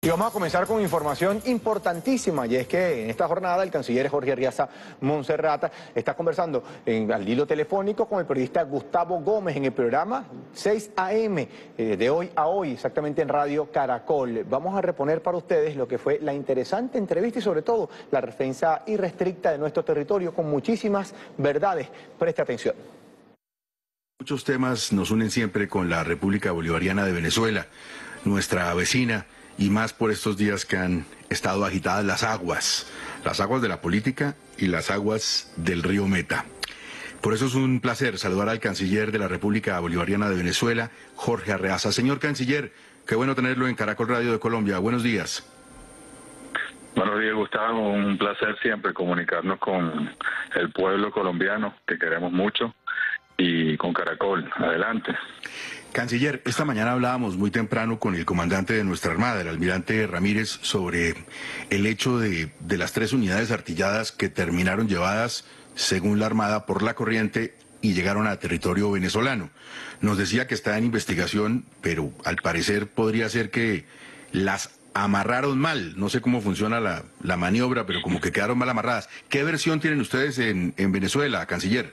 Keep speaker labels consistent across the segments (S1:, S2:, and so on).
S1: Y vamos a comenzar con información importantísima, y es que en esta jornada el canciller Jorge Arreaza Monserrata está conversando al hilo telefónico con el periodista Gustavo Gómez en el programa 6 AM, de hoy a hoy, exactamente en Radio Caracol. Vamos a reponer para ustedes lo que fue la interesante entrevista y sobre todo la defensa irrestricta de nuestro territorio con muchísimas verdades. Preste atención.
S2: Muchos temas nos unen siempre con la República Bolivariana de Venezuela, nuestra vecina, y más por estos días que han estado agitadas las aguas de la política y las aguas del río Meta. Por eso es un placer saludar al canciller de la República Bolivariana de Venezuela, Jorge Arreaza. Señor canciller, qué bueno tenerlo en Caracol Radio de Colombia. Buenos días.
S3: Buenos días, Gustavo. Un placer siempre comunicarnos con el pueblo colombiano, que queremos mucho, y con Caracol. Adelante.
S2: Canciller, esta mañana hablábamos muy temprano con el comandante de nuestra Armada, el almirante Ramírez, sobre el hecho de las 3 unidades artilladas que terminaron llevadas, según la Armada, por la corriente y llegaron a territorio venezolano. Nos decía que está en investigación, pero al parecer podría ser que las amarraron mal. No sé cómo funciona la maniobra, pero como que quedaron mal amarradas. ¿Qué versión tienen ustedes en Venezuela, canciller?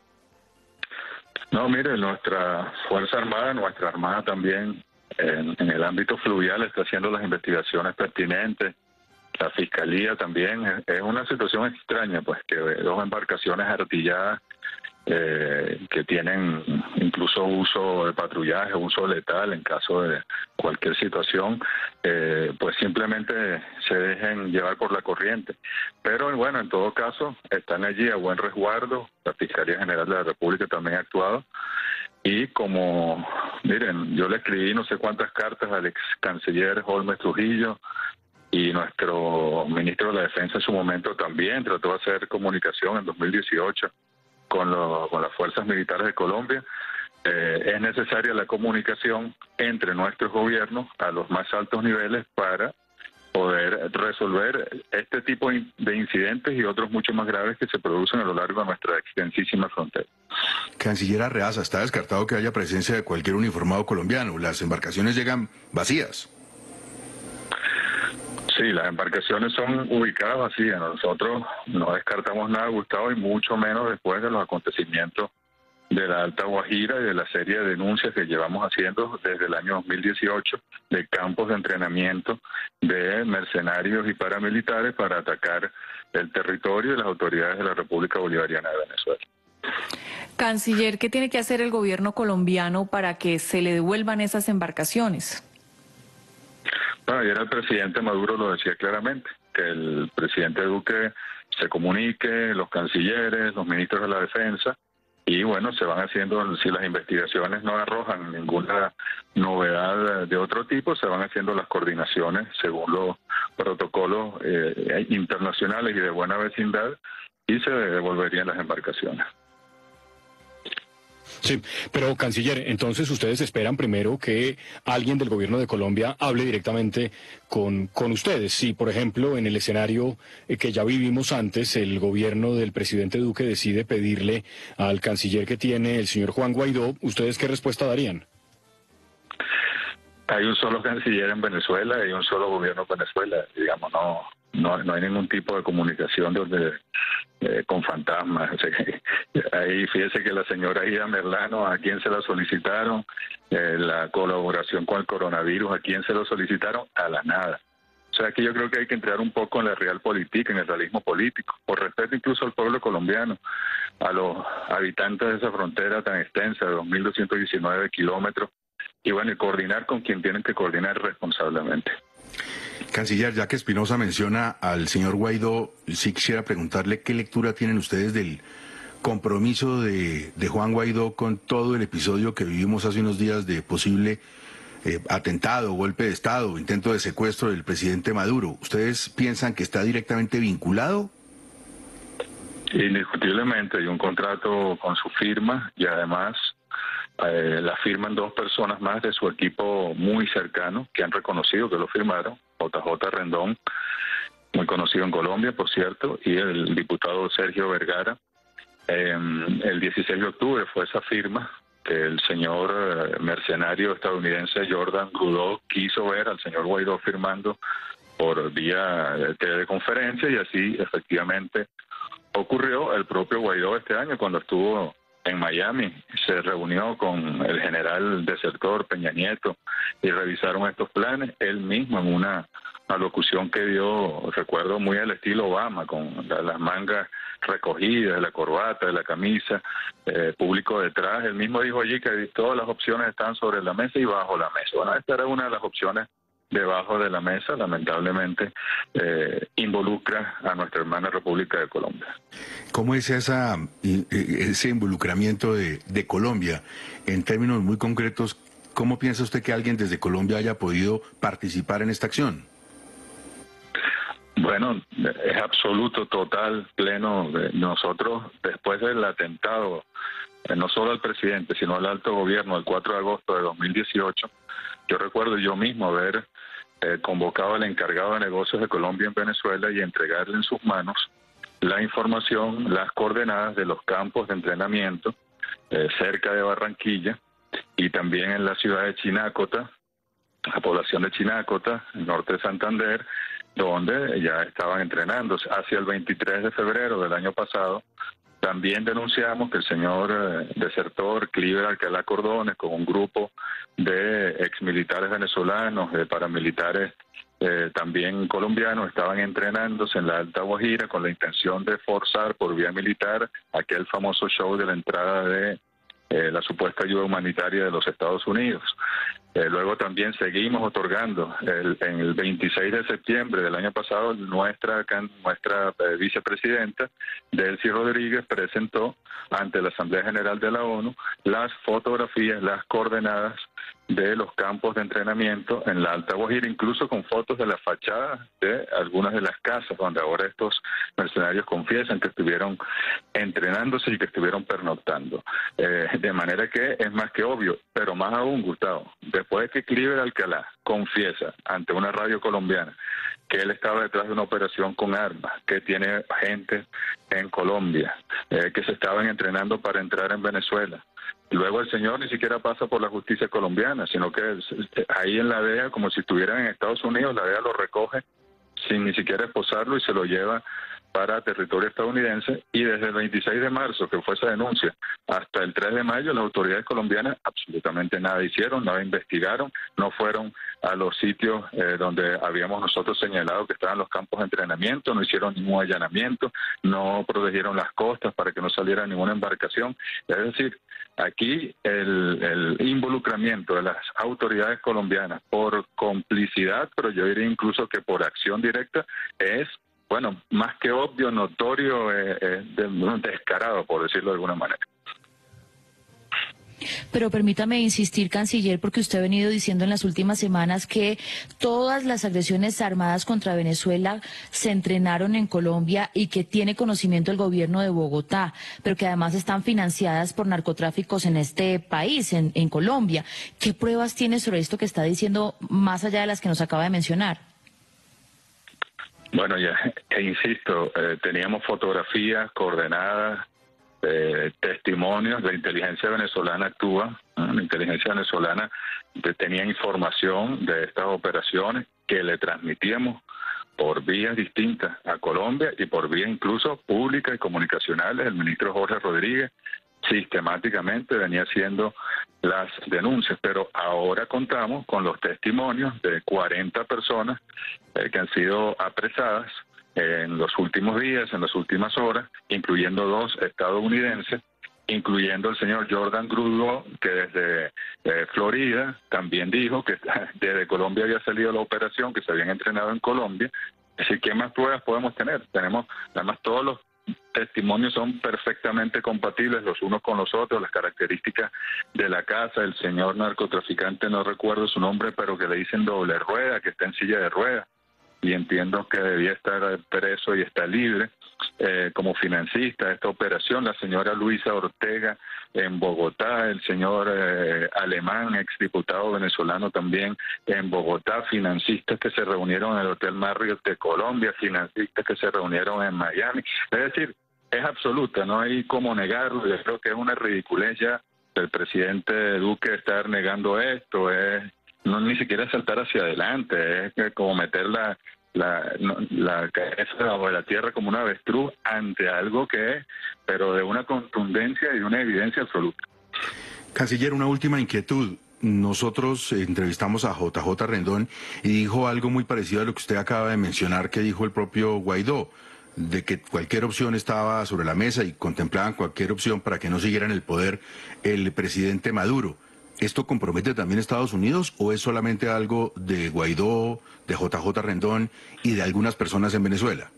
S3: No, mire, nuestra Fuerza Armada, nuestra Armada también en el ámbito fluvial está haciendo las investigaciones pertinentes. La Fiscalía también. Es una situación extraña, pues, que 2 embarcaciones artilladas que tienen incluso uso de patrullaje, uso letal en caso de cualquier situación, pues simplemente se dejen llevar por la corriente. Pero bueno, en todo caso, están allí a buen resguardo. La Fiscalía General de la República también ha actuado. Y como, miren, yo le escribí no sé cuántas cartas al ex canciller Holmes Trujillo, y nuestro ministro de la Defensa en su momento también trató de hacer comunicación en 2018 con las fuerzas militares de Colombia. Es necesaria la comunicación entre nuestros gobiernos a los más altos niveles para poder resolver este tipo de incidentes y otros mucho más graves que se producen a lo largo de nuestra extensísima frontera.
S2: Canciller Arreaza, está descartado que haya presencia de cualquier uniformado colombiano. Las embarcaciones llegan vacías.
S3: Sí, las embarcaciones son ubicadas vacías. Nosotros no descartamos nada, Gustavo, y mucho menos después de los acontecimientos de la Alta Guajira y de la serie de denuncias que llevamos haciendo desde el año 2018 de campos de entrenamiento de mercenarios y paramilitares para atacar el territorio y las autoridades de la República Bolivariana de Venezuela.
S4: Canciller, ¿qué tiene que hacer el gobierno colombiano para que se le devuelvan esas embarcaciones?
S3: Bueno, ayer el presidente Maduro lo decía claramente, que el presidente Duque se comunique, los cancilleres, los ministros de la Defensa, y bueno, se van haciendo, si las investigaciones no arrojan ninguna novedad de otro tipo, se van haciendo las coordinaciones según los protocolos internacionales y de buena vecindad, y se devolverían las embarcaciones.
S5: Sí, pero canciller, entonces ustedes esperan primero que alguien del gobierno de Colombia hable directamente con ustedes. Si, por ejemplo, en el escenario que ya vivimos antes, el gobierno del presidente Duque decide pedirle al canciller que tiene el señor Juan Guaidó, ¿ustedes qué respuesta darían?
S3: Hay un solo canciller en Venezuela, hay un solo gobierno en Venezuela, digamos, no hay ningún tipo de comunicación con fantasmas. O sea, ahí fíjese que la señora Ida Merlano, ¿a quién se la solicitaron? La colaboración con el coronavirus, ¿a quién se lo solicitaron? A la nada. O sea, que yo creo que hay que entrar un poco en la realpolitik, en el realismo político, por respeto incluso al pueblo colombiano, a los habitantes de esa frontera tan extensa de 2.219 kilómetros, y bueno, y coordinar con quien tienen que coordinar responsablemente.
S2: Canciller, ya que Espinosa menciona al señor Guaidó, sí quisiera preguntarle qué lectura tienen ustedes del compromiso de Juan Guaidó con todo el episodio que vivimos hace unos días de posible atentado, golpe de Estado, intento de secuestro del presidente Maduro. ¿Ustedes piensan que está directamente vinculado?
S3: Indiscutiblemente, hay un contrato con su firma y además la firman 2 personas más de su equipo muy cercano que han reconocido que lo firmaron, JJ Rendón, muy conocido en Colombia, por cierto, y el diputado Sergio Vergara. El 16 de octubre fue esa firma que el señor mercenario estadounidense Jordan Trudeau quiso ver al señor Guaidó firmando por vía teleconferencia, y así efectivamente ocurrió. El propio Guaidó este año, cuando estuvo en Miami, se reunió con el general desertor Peña Nieto y revisaron estos planes. Él mismo, en una alocución que dio, recuerdo muy al estilo Obama, con las mangas recogidas, la corbata, la camisa, público detrás, él mismo dijo allí que todas las opciones están sobre la mesa y bajo la mesa. Bueno, esta era una de las opciones debajo de la mesa. Lamentablemente involucra a nuestra hermana República de Colombia.
S2: ¿Cómo es ese involucramiento de Colombia? En términos muy concretos, ¿cómo piensa usted que alguien desde Colombia haya podido participar en esta acción?
S3: Bueno, es absoluto, total, pleno. Nosotros, después del atentado, no solo al presidente, sino al alto gobierno, el 4 de agosto de 2018, yo recuerdo yo mismo haber convocado al encargado de negocios de Colombia en Venezuela y entregarle en sus manos la información, las coordenadas de los campos de entrenamiento cerca de Barranquilla y también en la ciudad de Chinácota, la población de Chinácota, el norte de Santander, donde ya estaban entrenándose. Hacia el 23 de febrero del año pasado, también denunciamos que el señor desertor Cliver Alcalá Cordones, con un grupo de exmilitares venezolanos, de paramilitares también colombianos, estaban entrenándose en la Alta Guajira con la intención de forzar por vía militar aquel famoso show de la entrada de la supuesta ayuda humanitaria de los Estados Unidos. Luego también seguimos otorgando, en el 26 de septiembre del año pasado, nuestra vicepresidenta, Delcy Rodríguez, presentó ante la Asamblea General de la ONU las fotografías, las coordenadas de los campos de entrenamiento en la Alta Guajira, incluso con fotos de las fachadas de algunas de las casas donde ahora estos mercenarios confiesan que estuvieron entrenándose y que estuvieron pernoctando. De manera que es más que obvio, pero más aún, Gustavo, después de que Cliver Alcalá confiesa ante una radio colombiana que él estaba detrás de una operación con armas, que tiene gente en Colombia, que se estaban entrenando para entrar en Venezuela. Luego el señor ni siquiera pasa por la justicia colombiana, sino que ahí en la DEA, como si estuvieran en Estados Unidos, la DEA lo recoge sin ni siquiera esposarlo y se lo lleva para territorio estadounidense. Y desde el 26 de marzo, que fue esa denuncia, hasta el 3 de mayo, las autoridades colombianas absolutamente nada hicieron, nada investigaron, no fueron a los sitios donde habíamos nosotros señalado que estaban los campos de entrenamiento, no hicieron ningún allanamiento, no protegieron las costas para que no saliera ninguna embarcación. Es decir, aquí el involucramiento de las autoridades colombianas por complicidad, pero yo diría incluso que por acción directa, es, bueno, más que obvio, notorio, descarado, por decirlo de alguna manera.
S6: Pero permítame insistir, canciller, porque usted ha venido diciendo en las últimas semanas que todas las agresiones armadas contra Venezuela se entrenaron en Colombia y que tiene conocimiento el gobierno de Bogotá, pero que además están financiadas por narcotráficos en este país, en Colombia. ¿Qué pruebas tiene sobre esto que está diciendo, más allá de las que nos acaba de mencionar?
S3: Bueno, ya insisto, teníamos fotografías, coordenadas, testimonios. La inteligencia venezolana actúa, ¿no? La inteligencia venezolana tenía información de estas operaciones que le transmitíamos por vías distintas a Colombia y por vías incluso públicas y comunicacionales. El ministro Jorge Rodríguez sistemáticamente venía haciendo las denuncias, pero ahora contamos con los testimonios de 40 personas que han sido apresadas en los últimos días, en las últimas horas, incluyendo 2 estadounidenses, incluyendo el señor Jordan Trudeau, que desde Florida también dijo que desde Colombia había salido la operación, que se habían entrenado en Colombia. Es decir, ¿qué más pruebas podemos tener? Tenemos, además, todos los testimonios son perfectamente compatibles los unos con los otros, las características de la casa, el señor narcotraficante, no recuerdo su nombre, pero que le dicen doble rueda, que está en silla de ruedas, y entiendo que debía estar preso y está libre, como financista de esta operación, la señora Luisa Ortega en Bogotá, el señor Alemán, exdiputado venezolano también en Bogotá, financistas que se reunieron en el Hotel Marriott de Colombia, financistas que se reunieron en Miami. Es decir, es absoluta, no hay cómo negarlo. Yo creo que es una ridiculez ya el presidente Duque estar negando esto, no ni siquiera saltar hacia adelante, es como meter la cabeza debajo de la tierra como una avestruz ante algo que es, pero de una contundencia y de una evidencia absoluta.
S2: Canciller, una última inquietud. Nosotros entrevistamos a JJ Rendón y dijo algo muy parecido a lo que usted acaba de mencionar que dijo el propio Guaidó, de que cualquier opción estaba sobre la mesa y contemplaban cualquier opción para que no siguiera en el poder el presidente Maduro. ¿Esto compromete también a Estados Unidos o es solamente algo de Guaidó, de JJ Rendón y de algunas personas en Venezuela?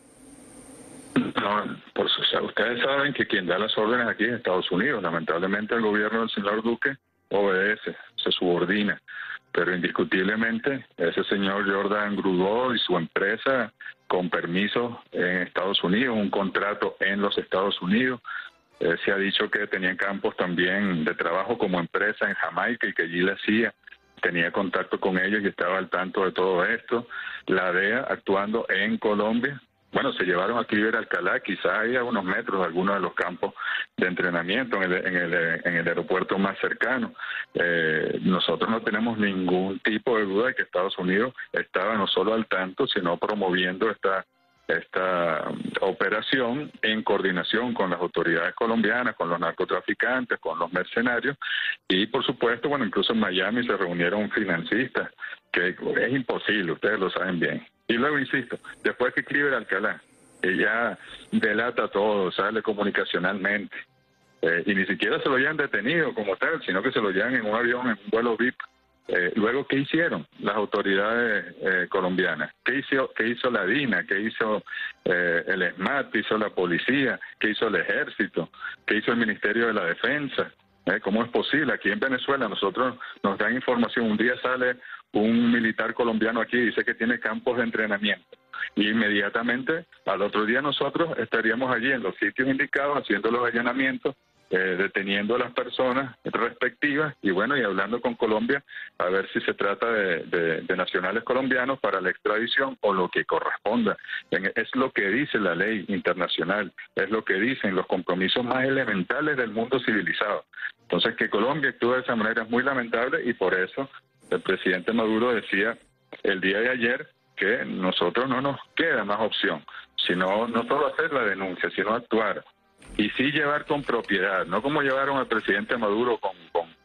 S3: No, ustedes saben que quien da las órdenes aquí es Estados Unidos. Lamentablemente el gobierno del señor Duque obedece, se subordina, pero indiscutiblemente ese señor Jordan Grudeau y su empresa con permiso en Estados Unidos, un contrato en los Estados Unidos. Se ha dicho que tenían campos también de trabajo como empresa en Jamaica y que allí la CIA tenía contacto con ellos y estaba al tanto de todo esto. La DEA actuando en Colombia. Bueno, se llevaron a Cliver Alcalá, quizá ahí a unos metros de algunos de los campos de entrenamiento en el aeropuerto más cercano. Nosotros no tenemos ningún tipo de duda de que Estados Unidos estaba no solo al tanto, sino promoviendo esta operación en coordinación con las autoridades colombianas, con los narcotraficantes, con los mercenarios y por supuesto, bueno, incluso en Miami se reunieron financistas, que es imposible, ustedes lo saben bien. Y luego, insisto, después que Cliver Alcalá, que ya delata todo, sale comunicacionalmente, y ni siquiera se lo hayan detenido como tal, sino que se lo llevan en un avión, en un vuelo VIP. Luego, ¿qué hicieron las autoridades colombianas? ¿Qué hizo la DINA? ¿Qué hizo el ESMAD? ¿Qué hizo la policía? ¿Qué hizo el ejército? ¿Qué hizo el Ministerio de la Defensa? ¿Cómo es posible? Aquí en Venezuela nosotros nos dan información. Un día sale un militar colombiano aquí y dice que tiene campos de entrenamiento. Y inmediatamente al otro día nosotros estaríamos allí en los sitios indicados haciendo los allanamientos, deteniendo a las personas respectivas y bueno, y hablando con Colombia a ver si se trata de nacionales colombianos para la extradición o lo que corresponda. Es lo que dice la ley internacional, es lo que dicen los compromisos más elementales del mundo civilizado. Entonces, que Colombia actúe de esa manera es muy lamentable y por eso el presidente Maduro decía el día de ayer que nosotros no nos queda más opción, sino no solo hacer la denuncia, sino actuar. Y sí llevar con propiedad, no como llevaron al presidente Maduro con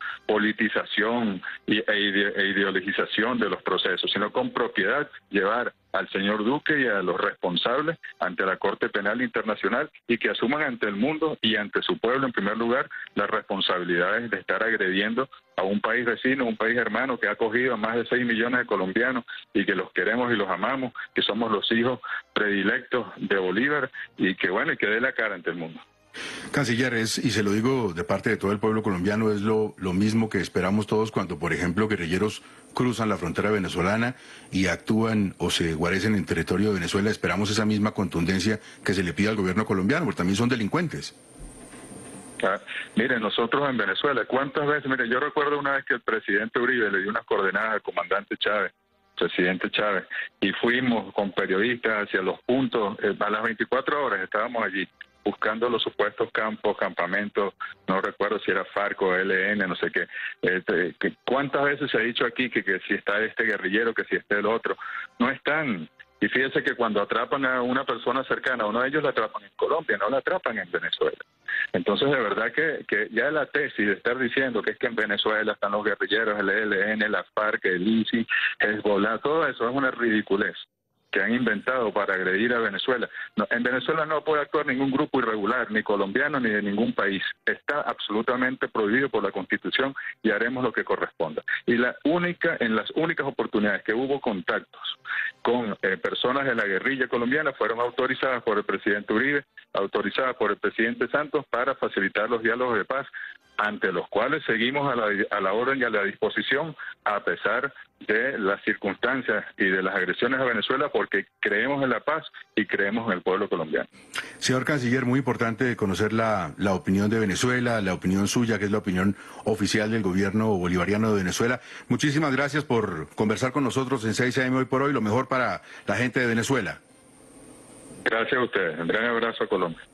S3: politización e ideologización de los procesos, sino con propiedad llevar al señor Duque y a los responsables ante la Corte Penal Internacional y que asuman ante el mundo y ante su pueblo en primer lugar las responsabilidades de estar agrediendo a un país vecino, un país hermano que ha acogido a más de 6 millones de colombianos y que los queremos y los amamos, que somos los hijos predilectos de Bolívar y que bueno, y que dé la cara ante el mundo.
S2: Canciller, y se lo digo de parte de todo el pueblo colombiano, es lo mismo que esperamos todos cuando, por ejemplo, guerrilleros cruzan la frontera venezolana y actúan o se guarecen en territorio de Venezuela. Esperamos esa misma contundencia que se le pide al gobierno colombiano, porque también son delincuentes.
S3: Mire, nosotros en Venezuela, ¿cuántas veces? Mire, yo recuerdo una vez que el presidente Uribe le dio unas coordenadas al comandante Chávez, presidente Chávez, y fuimos con periodistas hacia los puntos, a las 24 horas estábamos allí, buscando los supuestos campamentos, no recuerdo si era FARC o ELN, no sé qué. ¿Cuántas veces se ha dicho aquí que si está este guerrillero, que si está el otro? No están. Y fíjense que cuando atrapan a una persona cercana, uno de ellos la atrapan en Colombia, no la atrapan en Venezuela. Entonces, de verdad que ya la tesis de estar diciendo que es que en Venezuela están los guerrilleros, el ELN, la FARC, el ISI, Hezbollah, todo eso es una ridiculez que han inventado para agredir a Venezuela. No, en Venezuela no puede actuar ningún grupo irregular, ni colombiano ni de ningún país. Está absolutamente prohibido por la Constitución y haremos lo que corresponda. Y en las únicas oportunidades que hubo contactos con personas de la guerrilla colombiana fueron autorizadas por el presidente Uribe, autorizadas por el presidente Santos para facilitar los diálogos de paz, ante los cuales seguimos a la orden y a la disposición a pesar de las circunstancias y de las agresiones a Venezuela, porque creemos en la paz y creemos en el pueblo colombiano.
S2: Señor Canciller, muy importante conocer la opinión de Venezuela, la opinión suya, que es la opinión oficial del gobierno bolivariano de Venezuela. Muchísimas gracias por conversar con nosotros en 6 AM Hoy por Hoy. Lo mejor para la gente de Venezuela.
S3: Gracias a ustedes. Un gran abrazo a Colombia.